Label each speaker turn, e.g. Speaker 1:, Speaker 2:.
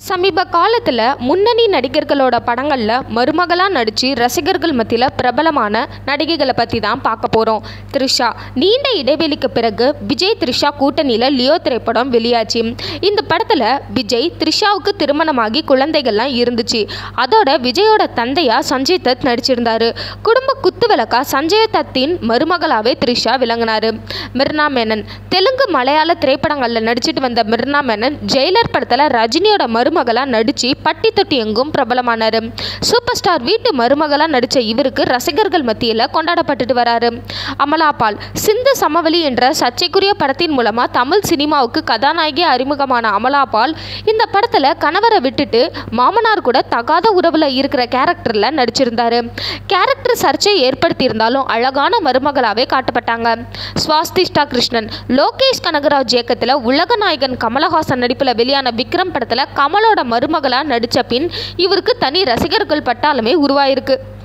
Speaker 1: சமீப காலத்தில் முன்னணி நடிகர்களோட படங்களில் மருமகளாக நடித்து ரசிகர்கள் மத்தியில் பிரபலமான நடிகைகளை பற்றி தான் பார்க்க போகிறோம். த்ரிஷா. நீண்ட இடைவெளிக்கு பிறகு விஜய் த்ரிஷா கூட்டணியில் லியோ திரைப்படம் வெளியாச்சு. இந்த படத்தில் விஜய் த்ரிஷாவுக்கு திருமணமாகி குழந்தைகள்லாம் இருந்துச்சு. அதோட விஜயோட தந்தையா சஞ்சய் தத் நடிச்சிருந்தார். குடும்ப குத்துவிளக்கா சஞ்சய் தத்தின் மருமகளாகவே த்ரிஷா விளங்கினார். மிர்னா மேனன். தெலுங்கு மலையாள திரைப்படங்களில் நடிச்சிட்டு வந்த மிர்னா மேனன் ஜெயிலர் படத்தில் ரஜினியோட மருமகளா நடிச்சு பட்டி தொட்டி எங்கும் பிரபலமானார். சூப்பர் ஸ்டார் வீட்டு மருமகளா நடிச்ச இவருக்கு ரசிகர்கள் மத்தியில் கொண்டாடப்பட்டு வராரு. அமலா பால். சிந்து சமவெளி என்ற சர்ச்சைக்குரிய படத்தின் மூலமா தமிழ் சினிமாவுக்கு கதாநாயகி அறிமுகமான அமலா பால் இந்த படத்துல கணவரை விட்டுட்டு மாமனார் கூட தகாத உறவுல இருக்கிற கேரக்டர்ல நடிச்சிருந்தாரு. கேரக்டர் சர்ச்சை ஏற்படுத்தி இருந்தாலும் அழகான மருமகளாவே காட்டப்பட்டாங்க. ஸ்வாதிஷ்டா கிருஷ்ணன். லோகேஷ் கனகராஜ் இயக்கத்தில் உலக நாயகன் கமலஹாசன் நடிப்பில் வெளியான விக்ரம் படத்தில் கமலோட மருமகளா நடிச்ச பின் இவருக்கு தனி ரசிகர்கள் பட்டாளமே உருவாயிருக்கு.